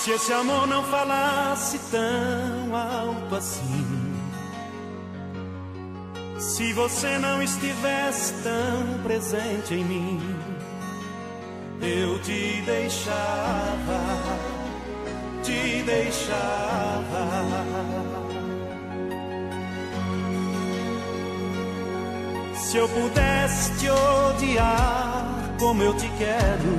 Se esse amor não falasse tão alto assim, se você não estivesse tão presente em mim, eu te deixava, te deixava. Se eu pudesse te odiar como eu te quero,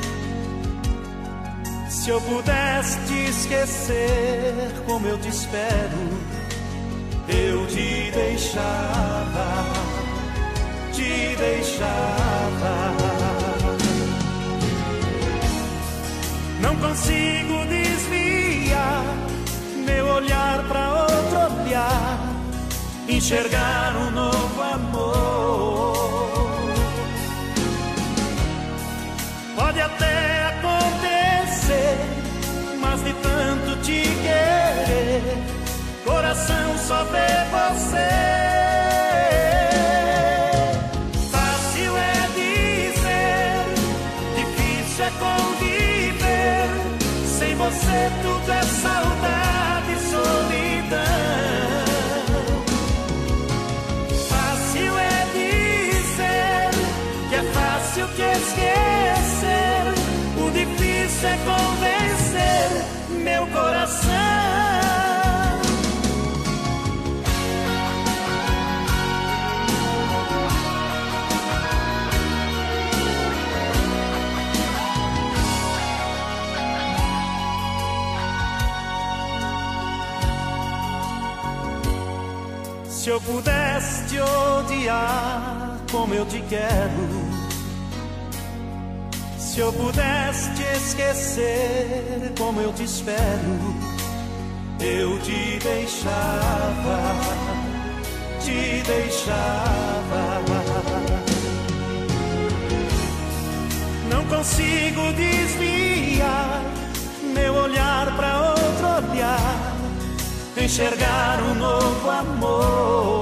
se eu pudesse te esquecer como eu te espero, eu te deixava, te deixava. Não consigo desviar meu olhar pra outro olhar, enxergar um novo amor. Pode até acontecer, mas de tanto te querer, coração só vê você. Fácil é dizer, difícil é conviver. Sem você tudo é saudade e solidão. Fácil é dizer que é fácil te esquecer. O difícil é convencer meu coração. Se eu pudesse te odiar como eu te quero, se eu pudesse te esquecer como eu te espero, eu te deixava, te deixava. Não consigo desviar meu olhar pra outro olhar, enxergar um novo amor.